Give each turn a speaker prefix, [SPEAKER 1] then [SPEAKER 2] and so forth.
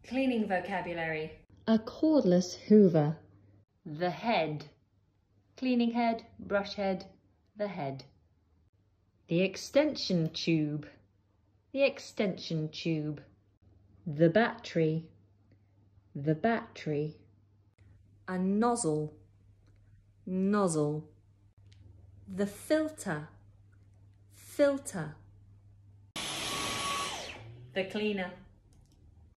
[SPEAKER 1] Cleaning vocabulary.
[SPEAKER 2] A cordless hoover.
[SPEAKER 1] The head. Cleaning head, brush head, the head.
[SPEAKER 2] The extension tube. The extension tube. The battery. The battery.
[SPEAKER 1] A nozzle. Nozzle. The filter. Filter. The cleaner.